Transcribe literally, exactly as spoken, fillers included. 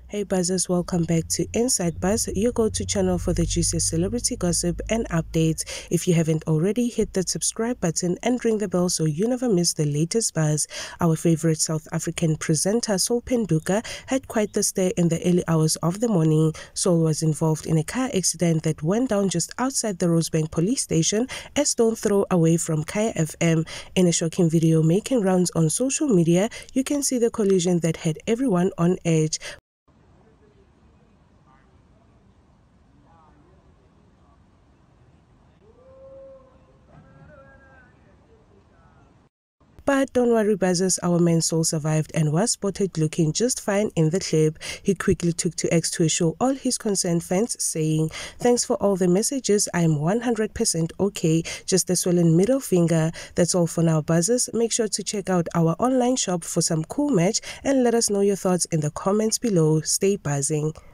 Hey buzzers, welcome back to Inside Buzz, your go-to channel for the juiciest celebrity gossip and updates. If you haven't already, hit that subscribe button and ring the bell so you never miss the latest buzz. Our favorite South African presenter, Soul Phenduka, had quite the stay in the early hours of the morning. Soul was involved in a car accident that went down just outside the Rosebank police station, a stone throw away from Kaya F M. In a shocking video making rounds on social media, you can see the collision that had everyone on edge. But don't worry buzzers, our man Soul survived and was spotted looking just fine in the clip. He quickly took to X to assure all his concerned fans, saying, "Thanks for all the messages, I'm one hundred percent okay, just a swollen middle finger. That's all for now buzzers. Make sure to check out our online shop for some cool merch and let us know your thoughts in the comments below. Stay buzzing."